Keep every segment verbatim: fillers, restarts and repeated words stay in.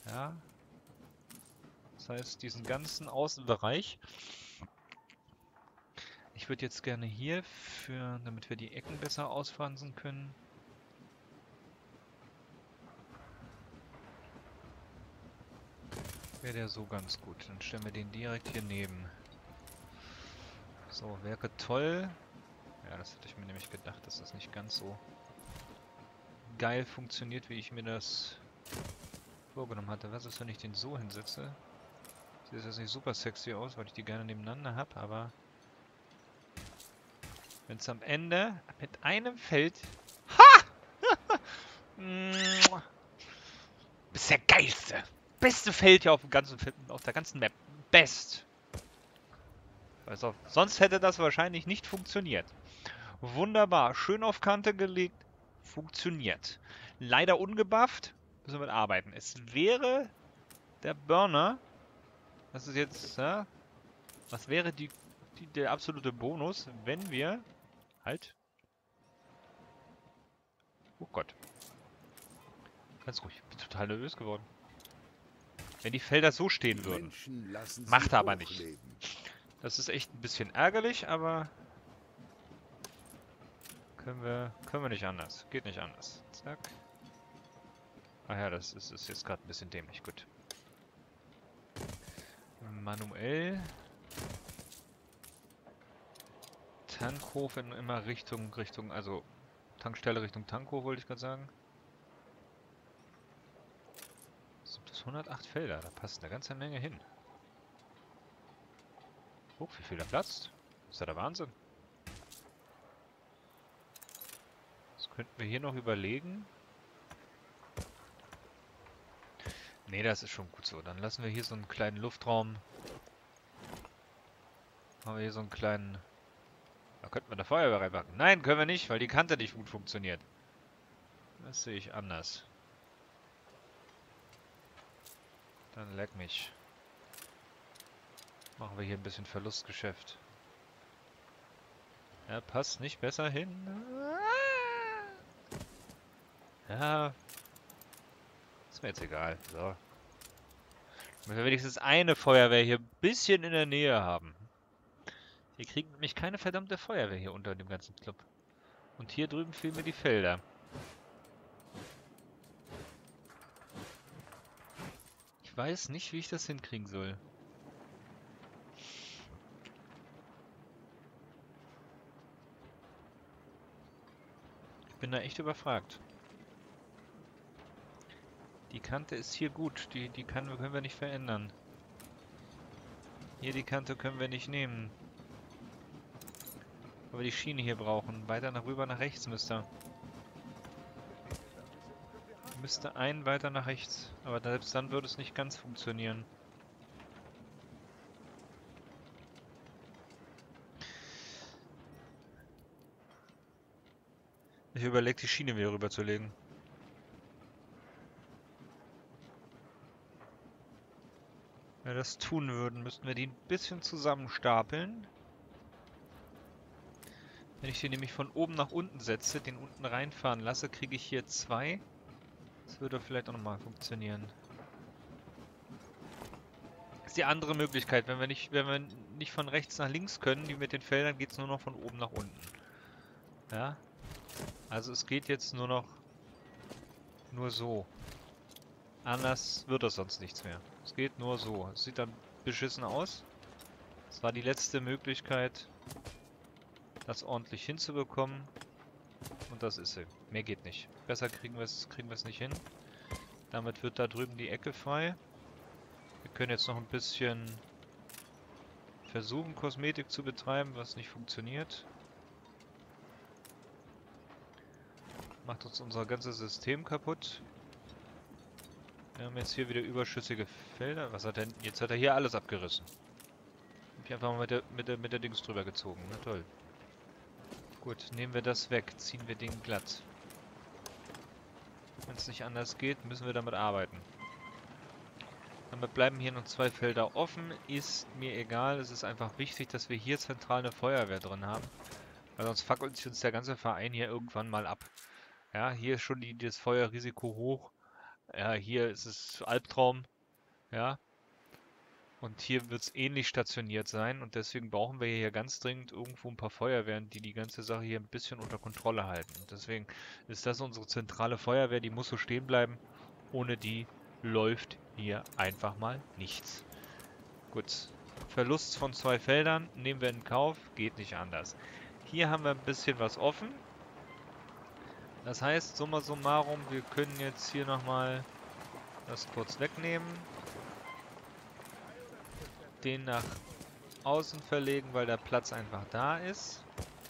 Ja. Das heißt, diesen ganzen Außenbereich. Ich würde jetzt gerne hier, für, damit wir die Ecken besser ausfransen können. Wäre der so ganz gut. Dann stellen wir den direkt hier neben. So, wäre toll. Ja, das hatte ich mir nämlich gedacht, dass das nicht ganz so geil funktioniert, wie ich mir das vorgenommen hatte. Was ist, wenn ich den so hinsetze? Sieht jetzt nicht super sexy aus, weil ich die gerne nebeneinander habe, aber wenn es am Ende mit einem Feld... Ha! Bist der geilste! Beste Feld hier auf, dem ganzen, auf der ganzen Map. Best! Also, sonst hätte das wahrscheinlich nicht funktioniert. Wunderbar. Schön auf Kante gelegt. Funktioniert. Leider ungebufft. Müssen wir mit arbeiten. Es wäre der Burner. Das ist jetzt, ja, was wäre die, die, der absolute Bonus, wenn wir... Halt. Oh Gott. Ganz ruhig. Ich bin total nervös geworden. Wenn die Felder so stehen würden. Macht er aber nicht. Das ist echt ein bisschen ärgerlich, aber... Können wir, können wir nicht anders. Geht nicht anders. Zack. Ach ja, das ist, ist jetzt gerade ein bisschen dämlich. Gut. Manuell. Tankhof in immer Richtung, Richtung, also Tankstelle Richtung Tankhof, wollte ich gerade sagen. Sind das hundertacht Felder? Da passt eine ganze Menge hin. Oh, wie viel da platzt? Das ist ja der Wahnsinn. Das könnten wir hier noch überlegen. Nee, das ist schon gut so. Dann lassen wir hier so einen kleinen Luftraum. Haben wir hier so einen kleinen... Da könnten wir eine Feuerwehr reinpacken. Nein, können wir nicht, weil die Kante nicht gut funktioniert. Das sehe ich anders. Dann leck mich. Machen wir hier ein bisschen Verlustgeschäft. Ja, passt nicht besser hin. Ja. Ist mir jetzt egal. So. Wenn wir wenigstens eine Feuerwehr hier ein bisschen in der Nähe haben. Wir kriegen nämlich keine verdammte Feuerwehr hier unter dem ganzen Club. Und hier drüben fehlen mir die Felder. Ich weiß nicht, wie ich das hinkriegen soll. Ich bin da echt überfragt. Die Kante ist hier gut. Die, die kann, können wir nicht verändern. Hier die Kante können wir nicht nehmen. Weil wir die Schiene hier brauchen. Weiter nach rüber nach rechts müsste. Müsste ein weiter nach rechts. Aber selbst dann würde es nicht ganz funktionieren. Ich überlege, die Schiene wieder rüber zu legen. Wenn wir das tun würden, müssten wir die ein bisschen zusammenstapeln. Wenn ich den nämlich von oben nach unten setze, den unten reinfahren lasse, kriege ich hier zwei. Das würde vielleicht auch nochmal funktionieren. Das ist die andere Möglichkeit. Wenn wir nicht, wenn wir nicht von rechts nach links können, wie mit den Feldern, geht es nur noch von oben nach unten. Ja. Also es geht jetzt nur noch nur so. Anders wird das sonst nichts mehr. Es geht nur so. Es sieht dann beschissen aus. Das war die letzte Möglichkeit, das ordentlich hinzubekommen. Und das ist sie. Mehr geht nicht. Besser kriegen wir es kriegen wir es nicht hin. Damit wird da drüben die Ecke frei. Wir können jetzt noch ein bisschen versuchen, Kosmetik zu betreiben, was nicht funktioniert. Macht uns unser ganzes System kaputt. Wir haben jetzt hier wieder überschüssige Felder. Was hat er denn? Jetzt hat er hier alles abgerissen. Hab ich einfach mal mit der, mit der, mit der Dings drüber gezogen. Na toll. Gut, nehmen wir das weg. Ziehen wir den glatt. Wenn es nicht anders geht, müssen wir damit arbeiten. Damit bleiben hier noch zwei Felder offen. Ist mir egal. Es ist einfach wichtig, dass wir hier zentral eine Feuerwehr drin haben. Weil sonst fackelt sich uns der ganze Verein hier irgendwann mal ab. Ja, hier ist schon die, das Feuerrisiko hoch. Ja, hier ist es Albtraum. Ja. Und hier wird es ähnlich stationiert sein. Und deswegen brauchen wir hier ganz dringend irgendwo ein paar Feuerwehren, die die ganze Sache hier ein bisschen unter Kontrolle halten. Und deswegen ist das unsere zentrale Feuerwehr. Die muss so stehen bleiben. Ohne die läuft hier einfach mal nichts. Gut. Verlust von zwei Feldern nehmen wir in Kauf. Geht nicht anders. Hier haben wir ein bisschen was offen. Das heißt, summa summarum, wir können jetzt hier nochmal das kurz wegnehmen. Den nach außen verlegen, weil der Platz einfach da ist.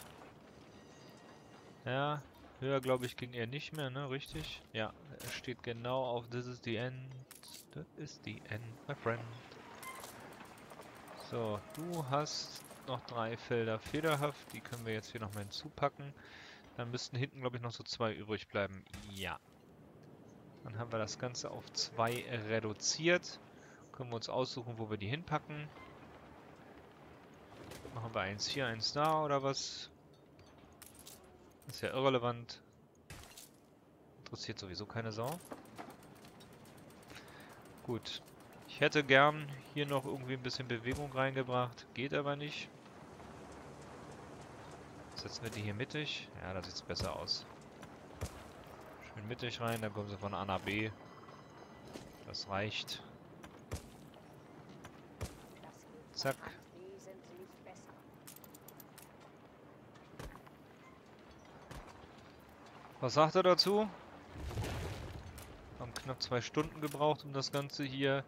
Ja, höher glaube ich ging er nicht mehr, ne? Richtig? Ja, er steht genau auf This is the end. That is the end, my friend. So, du hast noch drei Felder federhaft. Die können wir jetzt hier nochmal hinzupacken. Dann müssten hinten, glaube ich, noch so zwei übrig bleiben. Ja. Dann haben wir das Ganze auf zwei reduziert. Können wir uns aussuchen, wo wir die hinpacken. Machen wir eins hier, eins da oder was? Ist ja irrelevant. Interessiert sowieso keine Sau. Gut. Ich hätte gern hier noch irgendwie ein bisschen Bewegung reingebracht. Geht aber nicht. Setzen wir die hier mittig. Ja, da sieht es besser aus. Schön mittig rein, dann kommen sie von A nach B. Das reicht. Zack. Was sagt er dazu? Haben knapp zwei Stunden gebraucht, um das Ganze hier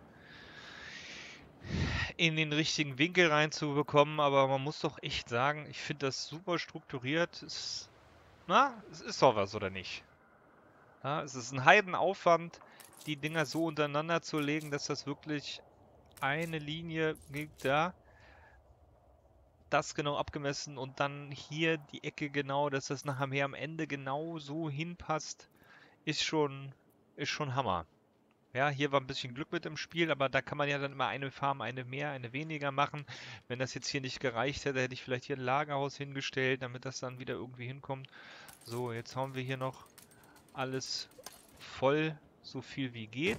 in den richtigen Winkel reinzubekommen, aber man muss doch echt sagen, ich finde das super strukturiert. Es, na, es ist doch was, oder nicht? Ja, es ist ein Heidenaufwand, die Dinger so untereinander zu legen, dass das wirklich eine Linie gibt, da. Das genau abgemessen und dann hier die Ecke genau, dass das nachher am Ende genau so hinpasst, ist schon, ist schon Hammer. Ja, hier war ein bisschen Glück mit im Spiel, aber da kann man ja dann immer eine Farm, eine mehr, eine weniger machen. Wenn das jetzt hier nicht gereicht hätte, hätte ich vielleicht hier ein Lagerhaus hingestellt, damit das dann wieder irgendwie hinkommt. So, jetzt hauen wir hier noch alles voll, so viel wie geht.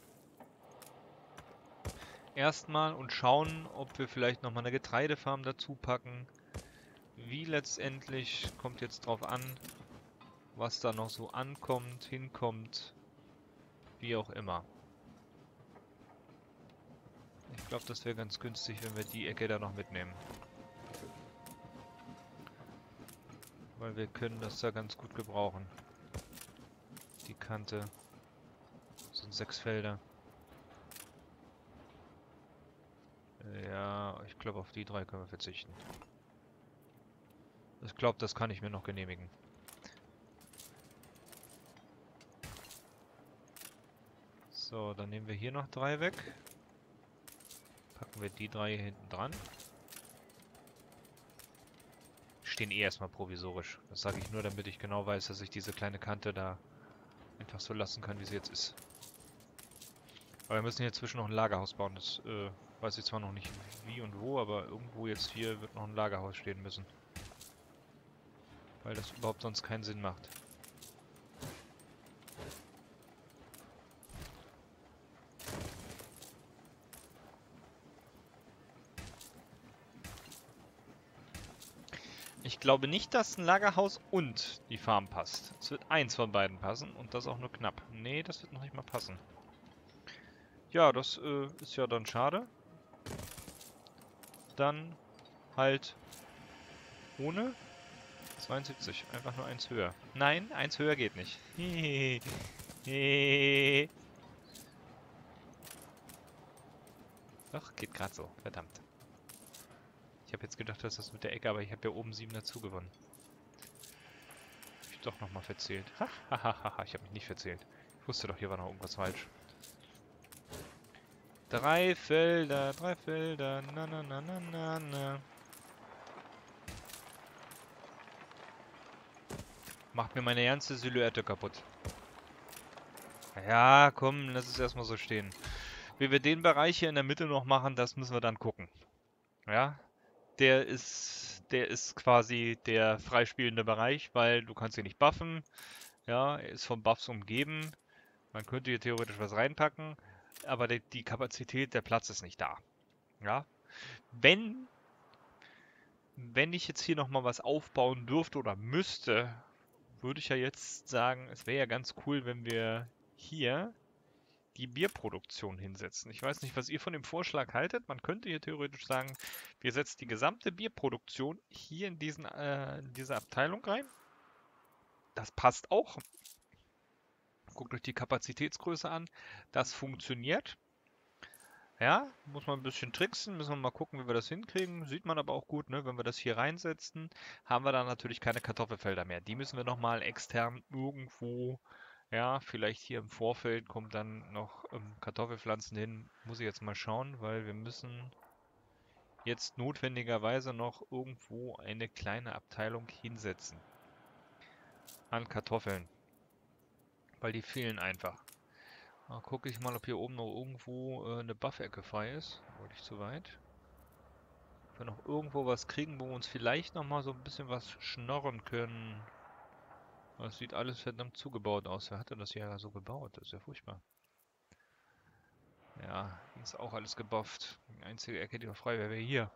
Erstmal und schauen, ob wir vielleicht nochmal eine Getreidefarm dazu packen. Wie letztendlich, kommt jetzt drauf an, was da noch so ankommt, hinkommt, wie auch immer. Ich glaube, das wäre ganz günstig, wenn wir die Ecke da noch mitnehmen. Weil wir können das da ganz gut gebrauchen. Die Kante. Das sind sechs Felder. Ja, ich glaube, auf die drei können wir verzichten. Ich glaube, das kann ich mir noch genehmigen. So, dann nehmen wir hier noch drei weg. Packen wir die drei hier hinten dran. Stehen eh erstmal provisorisch. Das sage ich nur, damit ich genau weiß, dass ich diese kleine Kante da einfach so lassen kann, wie sie jetzt ist. Aber wir müssen hier zwischen noch ein Lagerhaus bauen. Das äh, weiß ich zwar noch nicht wie und wo, aber irgendwo jetzt hier wird noch ein Lagerhaus stehen müssen. Weil das überhaupt sonst keinen Sinn macht. Ich glaube nicht, dass ein Lagerhaus und die Farm passt. Es wird eins von beiden passen und das auch nur knapp. Nee, das wird noch nicht mal passen. Ja, das äh, ist ja dann schade. Dann halt ohne zweiundsiebzig. Einfach nur eins höher. Nein, eins höher geht nicht. Doch, geht gerade so. Verdammt. Ich habe jetzt gedacht, dass das mit der Ecke, aber ich habe ja oben sieben dazu gewonnen. Hab ich doch nochmal verzählt. Hahaha, ich habe mich nicht verzählt. Ich wusste doch, hier war noch irgendwas falsch. Drei Felder, drei Felder, na na na na na na. Macht mir meine ganze Silhouette kaputt. Ja, komm, lass es erstmal so stehen. Wie wir den Bereich hier in der Mitte noch machen, das müssen wir dann gucken. Ja, der ist, der ist quasi der freispielende Bereich, weil du kannst ihn nicht buffen. Ja, er ist von Buffs umgeben. Man könnte hier theoretisch was reinpacken, aber die, die Kapazität, der Platz ist nicht da. Ja? Wenn, wenn ich jetzt hier nochmal was aufbauen dürfte oder müsste, würde ich ja jetzt sagen, es wäre ja ganz cool, wenn wir hier die Bierproduktion hinsetzen. Ich weiß nicht, was ihr von dem Vorschlag haltet. Man könnte hier theoretisch sagen, wir setzen die gesamte Bierproduktion hier in, diesen, äh, in diese Abteilung rein. Das passt auch. Guckt euch die Kapazitätsgröße an. Das funktioniert. Ja, muss man ein bisschen tricksen, müssen wir mal gucken, wie wir das hinkriegen. Sieht man aber auch gut, ne? Wenn wir das hier reinsetzen, haben wir dann natürlich keine Kartoffelfelder mehr. Die müssen wir nochmal extern irgendwo, ja, vielleicht hier im Vorfeld kommen dann noch ähm, Kartoffelpflanzen hin. Muss ich jetzt mal schauen, weil wir müssen jetzt notwendigerweise noch irgendwo eine kleine Abteilung hinsetzen an Kartoffeln, weil die fehlen einfach. Da gucke ich mal, ob hier oben noch irgendwo äh, eine Buff-Ecke frei ist. Wollte ich zu weit. Ob wir noch irgendwo was kriegen, wo wir uns vielleicht noch mal so ein bisschen was schnorren können. Das sieht alles verdammt zugebaut aus. Wer hat denn das hier so gebaut? Das ist ja furchtbar. Ja, hier ist auch alles gebufft. Die einzige Ecke, die noch frei wäre, wäre hier.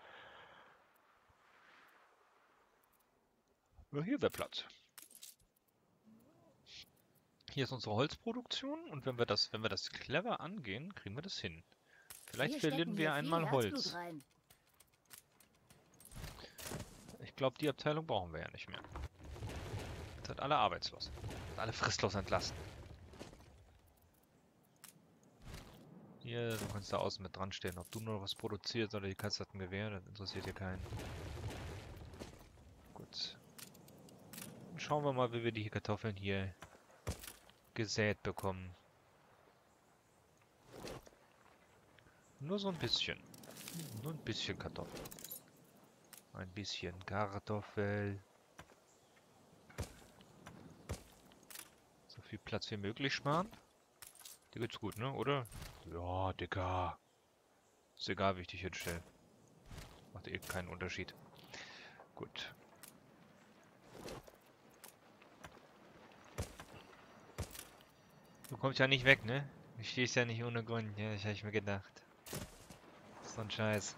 Ja, hier wäre Platz. Hier ist unsere Holzproduktion und wenn wir das, wenn wir das clever angehen, kriegen wir das hin. Vielleicht Wir verlieren stecken wir hier viel einmal Herzblut Holz. rein. Ich glaube, die Abteilung brauchen wir ja nicht mehr. Jetzt sind alle arbeitslos. Alle fristlos entlassen. Hier, du kannst da außen mit dran stehen. Ob du nur was produzierst oder die Katze hat ein Gewehr, das interessiert hier keinen. Gut. Dann schauen wir mal, wie wir die Kartoffeln hier gesät bekommen. Nur so ein bisschen. Nur ein bisschen Kartoffel. Ein bisschen Kartoffel. So viel Platz wie möglich sparen. Dir geht's gut, ne? Oder? Ja, Digga. Ist egal, wie ich dich hinstelle. Macht eh keinen Unterschied. Gut. Du kommst ja nicht weg, ne? Du stehst ja nicht ohne Grund. Ja, das habe ich mir gedacht. So ein Scheiß.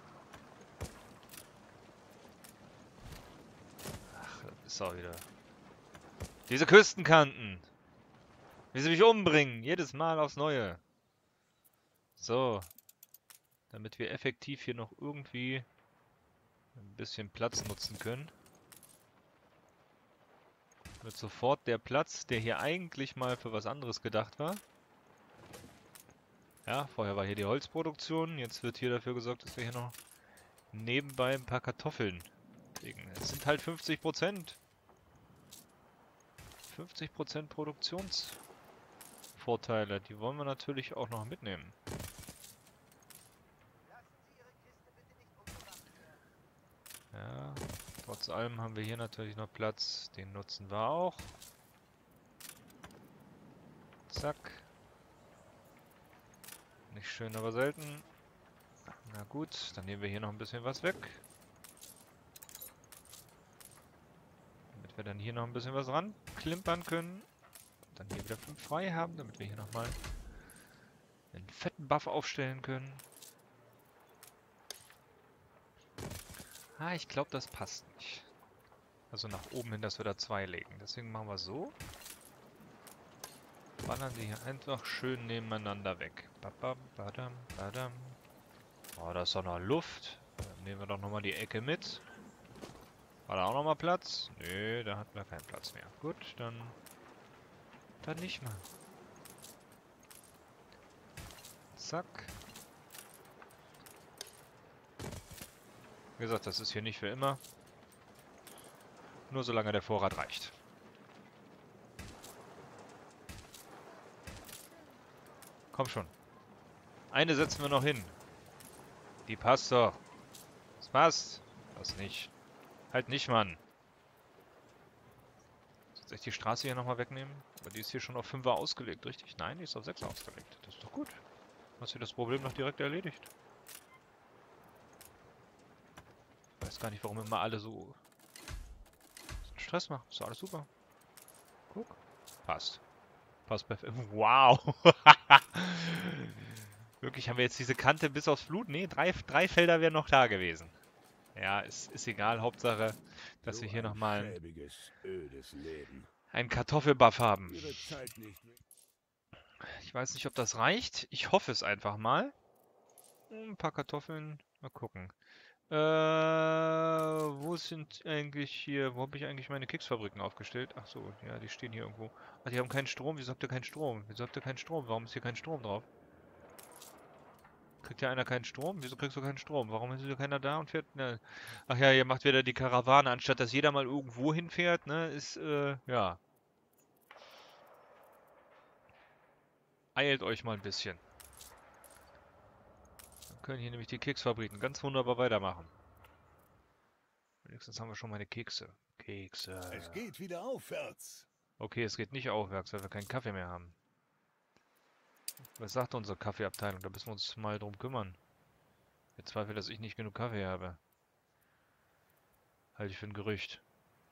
Ach, das ist auch wieder. Diese Küstenkanten! Wie sie mich umbringen! Jedes Mal aufs Neue. So. Damit wir effektiv hier noch irgendwie ein bisschen Platz nutzen können. Wird sofort der Platz, der hier eigentlich mal für was anderes gedacht war. Ja, vorher war hier die Holzproduktion. Jetzt wird hier dafür gesorgt, dass wir hier noch nebenbei ein paar Kartoffeln kriegen. Es sind halt fünfzig Prozent. fünfzig Prozent Produktionsvorteile. Die wollen wir natürlich auch noch mitnehmen. Ja, trotz allem haben wir hier natürlich noch Platz. Den nutzen wir auch. Zack. Nicht schön, aber selten. Na gut, dann nehmen wir hier noch ein bisschen was weg. Damit wir dann hier noch ein bisschen was ranklimpern können. Dann hier wieder fünf frei haben, damit wir hier nochmal einen fetten Buff aufstellen können. Ah, ich glaube, das passt nicht. Also nach oben hin, dass wir da zwei legen. Deswegen machen wir so. Ballern die hier einfach schön nebeneinander weg. Babam, badam, badam. Oh, da ist doch noch Luft. Dann nehmen wir doch nochmal die Ecke mit. War da auch nochmal Platz? Nö, da hatten wir keinen Platz mehr. Gut, dann... Dann nicht mal. Zack. Wie gesagt, das ist hier nicht für immer. Nur solange der Vorrat reicht. Komm schon. Eine setzen wir noch hin. Die passt doch. Das passt. Das nicht. Halt nicht, Mann. Soll ich die Straße hier nochmal wegnehmen? Aber die ist hier schon auf fünfer ausgelegt, richtig? Nein, die ist auf sechser ausgelegt. Das ist doch gut. Hast du das Problem noch direkt erledigt? Ich weiß gar nicht, warum immer alle so Stress machen. Ist doch alles super. Guck. Passt. Passt perfekt. Wow. Wirklich, haben wir jetzt diese Kante bis aufs Blut? Nee, drei, drei Felder wären noch da gewesen. Ja, ist, ist egal. Hauptsache, dass So wir hier ein nochmal einen, schäbiges, ödes Leben. einen Kartoffelbuff haben. Ihre Zeit nicht. Ich weiß nicht, ob das reicht. Ich hoffe es einfach mal. Ein paar Kartoffeln. Mal gucken. Äh, wo sind eigentlich hier, wo habe ich eigentlich meine Keksfabriken aufgestellt? Ach so, ja, die stehen hier irgendwo. Ach, die haben keinen Strom. Wieso habt ihr keinen Strom? Wieso habt ihr keinen Strom? Warum ist hier kein Strom drauf? Kriegt ja einer keinen Strom? Wieso kriegst du keinen Strom? Warum ist hier keiner da und fährt? Ne? Ach ja, ihr macht wieder die Karawane, anstatt dass jeder mal irgendwo hinfährt, ne? Ist, äh, ja. Eilt euch mal ein bisschen. Dann können hier nämlich die Keksfabriken ganz wunderbar weitermachen. Wenigstens haben wir schon meine Kekse. Kekse. Es geht wieder aufwärts. Okay, es geht nicht aufwärts, weil wir keinen Kaffee mehr haben. Was sagt unsere Kaffeeabteilung? Da müssen wir uns mal drum kümmern. Ich bezweifle, dass ich nicht genug Kaffee habe. Halte ich für ein Gerücht.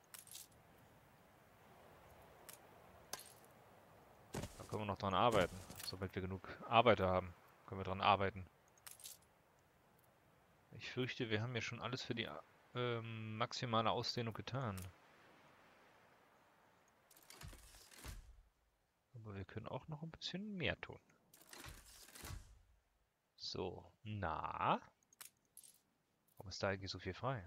Da können wir noch dran arbeiten. Sobald wir genug Arbeiter haben, können wir dran arbeiten. Ich fürchte, wir haben ja schon alles für die ähm, maximale Ausdehnung getan. Aber wir können auch noch ein bisschen mehr tun. So, na? Warum ist da eigentlich so viel frei?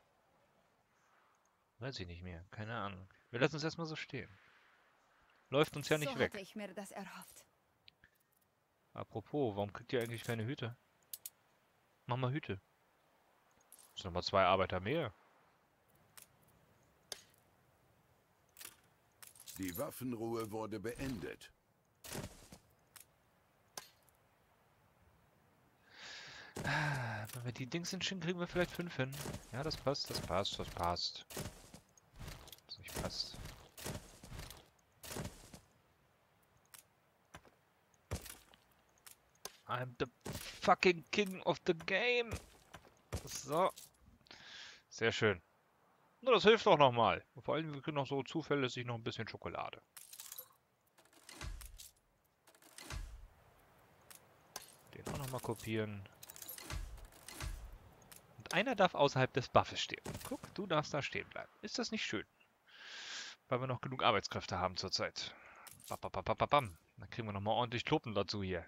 Weiß ich nicht mehr, keine Ahnung. Wir lassen es erstmal so stehen. Läuft uns ja nicht So weg. hatte ich mir das erhofft. Apropos, warum kriegt ihr eigentlich keine Hüte? Mach mal Hüte. Sind nochmal zwei Arbeiter mehr. Die Waffenruhe wurde beendet. Wenn wir die Dings hinschicken, kriegen wir vielleicht fünf hin. Ja, das passt, das passt, das passt. Das nicht passt. I'm the fucking king of the game. So. Sehr schön. Na, das hilft auch nochmal. Vor allem, wir kriegen noch so zuverlässig noch ein bisschen Schokolade. Den auch nochmal kopieren. Und einer darf außerhalb des Buffes stehen. Guck, du darfst da stehen bleiben. Ist das nicht schön? Weil wir noch genug Arbeitskräfte haben zurzeit. Bam. Dann kriegen wir nochmal ordentlich Truppen dazu hier.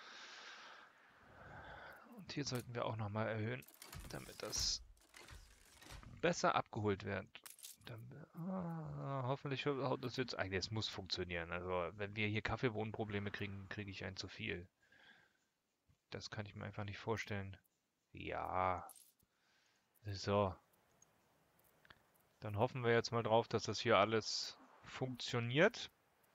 Und hier sollten wir auch nochmal erhöhen, damit das besser abgeholt wird. Dann, ah, hoffentlich haut das jetzt. Eigentlich, es muss funktionieren. Also, wenn wir hier Kaffeebohnenprobleme kriegen, kriege ich ein zu viel. Das kann ich mir einfach nicht vorstellen. Ja. So. Dann hoffen wir jetzt mal drauf, dass das hier alles funktioniert.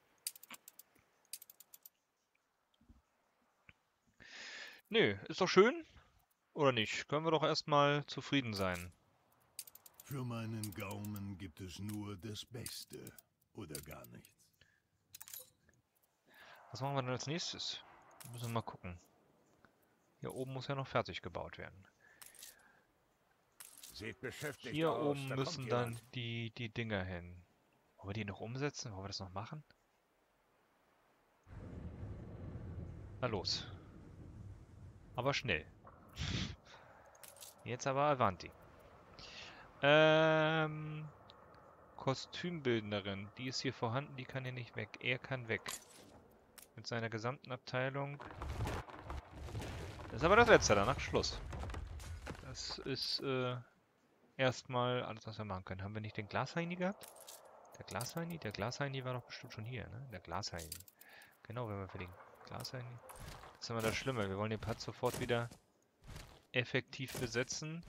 Nö, ist doch schön. Oder nicht? Können wir doch erstmal zufrieden sein. Für meinen Gaumen gibt es nur das Beste oder gar nichts. Was machen wir denn als nächstes? Müssen wir mal gucken. Hier oben muss ja noch fertig gebaut werden. Sieht beschäftigt Hier aus. oben Da müssen kommt dann jemand. die, die Dinger hin. Wollen wir die noch umsetzen? Wollen wir das noch machen? Na los. Aber schnell. Jetzt aber Avanti. Ähm, Kostümbildnerin. Die ist hier vorhanden, die kann hier nicht weg. Er kann weg. Mit seiner gesamten Abteilung. Das ist aber das letzte, danach Schluss. Das ist äh, erstmal alles, was wir machen können. Haben wir nicht den Glasheini gehabt? Der Glasheini? Der Glasheini war doch bestimmt schon hier, ne? Der Glasheini. Genau, wenn wir für den Glasheini. Das ist immer das Schlimme. Wir wollen den Part sofort wieder effektiv besetzen.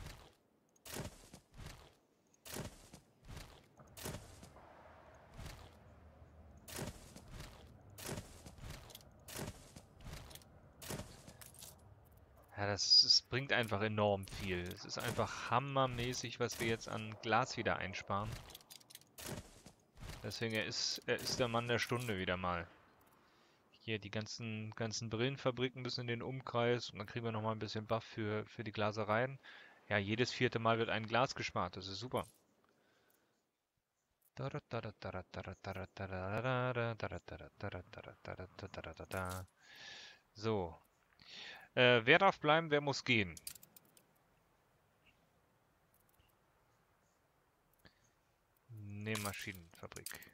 Ja, das, das bringt einfach enorm viel. Es ist einfach hammermäßig, was wir jetzt an Glas wieder einsparen. Deswegen, er ist, er ist der Mann der Stunde wieder mal. Hier, die ganzen, ganzen Brillenfabriken müssen in den Umkreis und dann kriegen wir nochmal ein bisschen Buff für, für die Glasereien. Ja, jedes vierte Mal wird ein Glas gespart, das ist super. So. Äh, wer darf bleiben, wer muss gehen? Nähmaschinenfabrik.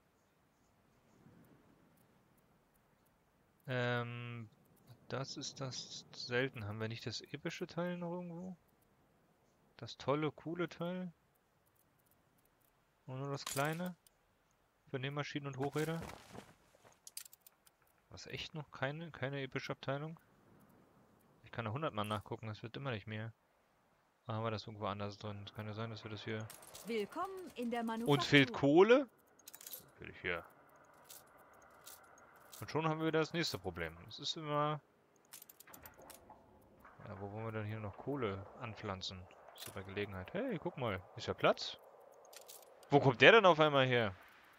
Ähm, das ist das selten. Haben wir nicht das epische Teil noch irgendwo? Das tolle, coole Teil? Und nur das kleine? Für Nähmaschinen und Hochräder? Was, echt noch keine, keine epische Abteilung? Ich kann da hundert Mal nachgucken, das wird immer nicht mehr. Ah, haben wir das irgendwo anders drin? Es kann ja sein, dass wir das hier... Willkommen in der Manufaktur. Uns fehlt Kohle? Natürlich hier. Und schon haben wir wieder das nächste Problem. Es ist immer... Ja, wo wollen wir denn hier noch Kohle anpflanzen? So bei Gelegenheit. Hey, guck mal, ist ja Platz. Wo kommt der denn auf einmal her?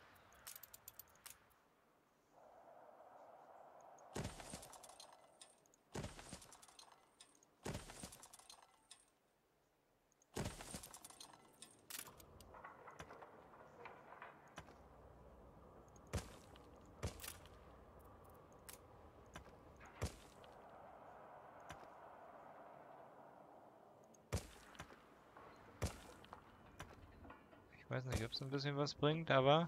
Ich weiß nicht, ob es ein bisschen was bringt, aber...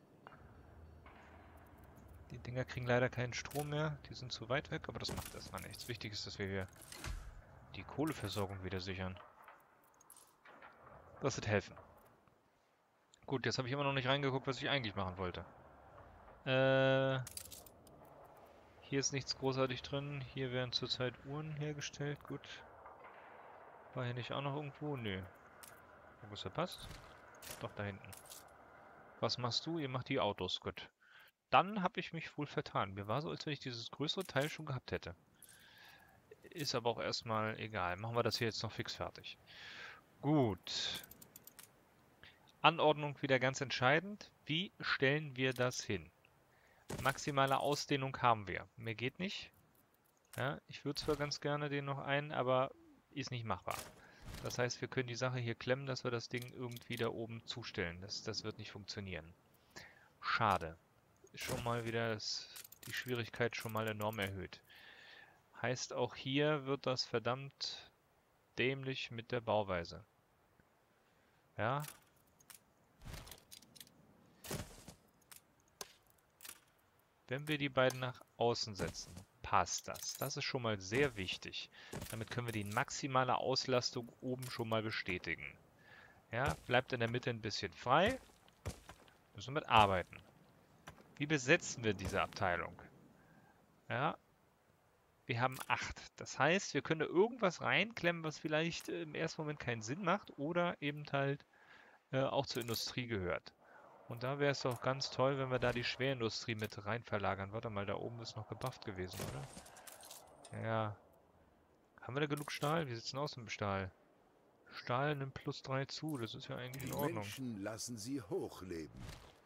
Die Dinger kriegen leider keinen Strom mehr. Die sind zu weit weg, aber das macht erstmal nichts. Wichtig ist, dass wir hier die Kohleversorgung wieder sichern. Das wird helfen. Gut, jetzt habe ich immer noch nicht reingeguckt, was ich eigentlich machen wollte. Äh, hier ist nichts großartig drin. Hier werden zurzeit Uhren hergestellt. Gut. War hier nicht auch noch irgendwo? Nö. Wo ist der passt? Doch, da hinten. Was machst du? Ihr macht die Autos. Gut. Dann habe ich mich wohl vertan. Mir war so, als wenn ich dieses größere Teil schon gehabt hätte. Ist aber auch erstmal egal. Machen wir das hier jetzt noch fix fertig. Gut. Anordnung wieder ganz entscheidend. Wie stellen wir das hin? Maximale Ausdehnung haben wir. Mehr geht nicht. Ja, ich würde zwar ganz gerne den noch ein, aber ist nicht machbar. Das heißt, wir können die Sache hier klemmen, dass wir das Ding irgendwie da oben zustellen. Das, das wird nicht funktionieren. Schade. Ist schon mal wieder das, die Schwierigkeit schon mal enorm erhöht. Heißt, auch hier wird das verdammt dämlich mit der Bauweise. Ja. Wenn wir die beiden nach außen setzen, passt das. Das ist schon mal sehr wichtig. Damit können wir die maximale Auslastung oben schon mal bestätigen. Ja, bleibt in der Mitte ein bisschen frei. Müssen wir mit arbeiten. Wie besetzen wir diese Abteilung? Ja, wir haben acht. Das heißt, wir können da irgendwas reinklemmen, was vielleicht äh, im ersten Moment keinen Sinn macht oder eben halt äh, auch zur Industrie gehört. Und da wäre es doch ganz toll, wenn wir da die Schwerindustrie mit rein verlagern. Warte mal, da oben ist noch gebufft gewesen, oder? Ja. Haben wir da genug Stahl? Wie sieht's denn aus mit dem Stahl? Stahl nimmt plus drei zu, das ist ja eigentlich in Die Ordnung. Menschen lassen sie hochleben.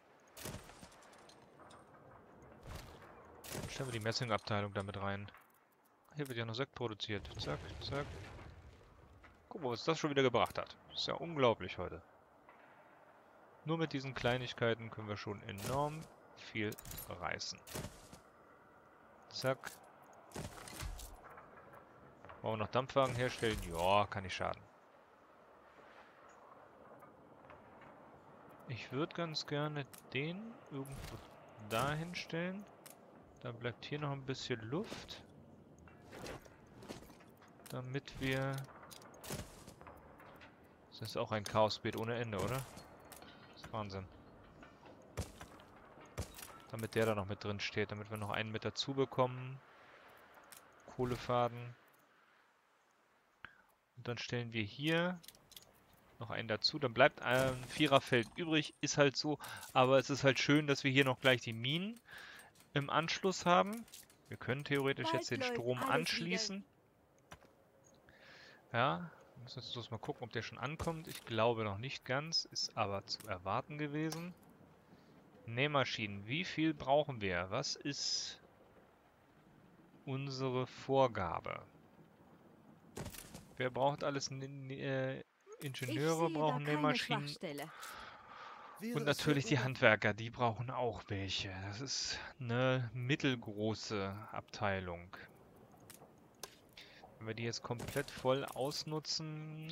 Dann stellen wir die Messingabteilung damit rein. Hier wird ja noch Sekt produziert. Zack, zack. Guck mal, was das schon wieder gebracht hat. Das ist ja unglaublich heute. Nur mit diesen Kleinigkeiten können wir schon enorm viel reißen. Zack. Wollen wir noch Dampfwagen herstellen? Ja, kann nicht schaden. Ich würde ganz gerne den irgendwo dahin stellen. Dann bleibt hier noch ein bisschen Luft. Damit wir... Das ist auch ein Chaosbeet ohne Ende, oder? Das ist Wahnsinn. Damit der da noch mit drin steht, damit wir noch einen mit dazu bekommen. Kohlefaden. Und dann stellen wir hier noch einen dazu. Dann bleibt ein Viererfeld übrig. Ist halt so. Aber es ist halt schön, dass wir hier noch gleich die Minen im Anschluss haben. Wir können theoretisch jetzt den Strom anschließen. Ja, wir müssen jetzt bloß mal gucken, ob der schon ankommt. Ich glaube noch nicht ganz, ist aber zu erwarten gewesen. Nähmaschinen, wie viel brauchen wir? Was ist unsere Vorgabe? Wer braucht alles? Äh, Ingenieure brauchen Nähmaschinen. Und natürlich die Handwerker, die brauchen auch welche. Das ist eine mittelgroße Abteilung. Wenn wir die jetzt komplett voll ausnutzen...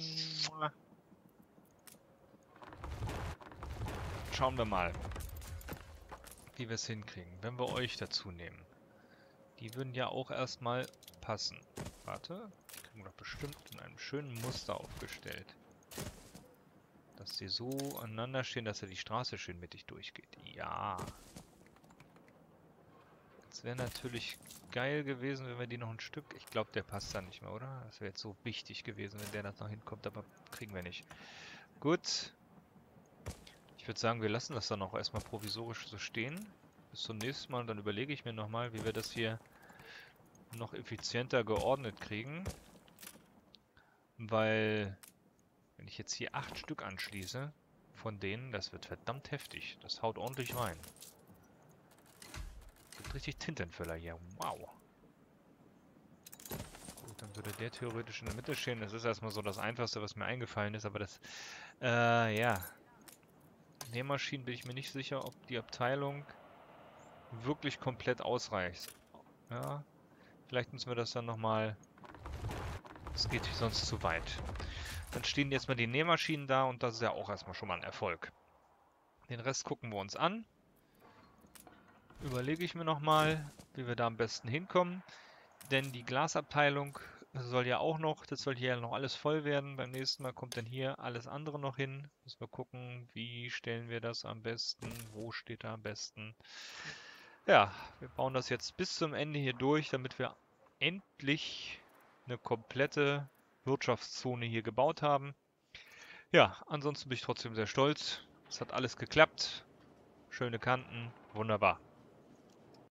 Schauen wir mal, wie wir es hinkriegen. Wenn wir euch dazu nehmen. Die würden ja auch erstmal passen. Warte, die kriegen wir doch bestimmt in einem schönen Muster aufgestellt. Dass sie so aneinander stehen, dass ja die Straße schön mittig durchgeht. Ja. Es wäre natürlich geil gewesen, wenn wir die noch ein Stück... Ich glaube, der passt da nicht mehr, oder? Das wäre jetzt so wichtig gewesen, wenn der da noch hinkommt, aber kriegen wir nicht. Gut. Ich würde sagen, wir lassen das dann auch erstmal provisorisch so stehen. Bis zum nächsten Mal und dann überlege ich mir nochmal, wie wir das hier noch effizienter geordnet kriegen. Weil, wenn ich jetzt hier acht Stück anschließe, von denen, das wird verdammt heftig. Das haut ordentlich rein. Gibt richtig Tintenfüller hier. Wow. Gut, dann würde der theoretisch in der Mitte stehen. Das ist erstmal so das Einfachste, was mir eingefallen ist, aber das, äh, ja. Nähmaschinen bin ich mir nicht sicher, ob die Abteilung wirklich komplett ausreicht. Ja, vielleicht müssen wir das dann nochmal... Das geht sonst zu weit. Dann stehen jetzt mal die Nähmaschinen da und das ist ja auch erstmal schon mal ein Erfolg. Den Rest gucken wir uns an. Überlege ich mir nochmal, wie wir da am besten hinkommen. Denn die Glasabteilung soll ja auch noch, das soll hier ja noch alles voll werden. Beim nächsten Mal kommt dann hier alles andere noch hin. Müssen wir gucken, wie stellen wir das am besten, wo steht er am besten. Ja, wir bauen das jetzt bis zum Ende hier durch, damit wir endlich eine komplette Wirtschaftszone hier gebaut haben. Ja, ansonsten bin ich trotzdem sehr stolz. Es hat alles geklappt. Schöne Kanten, wunderbar.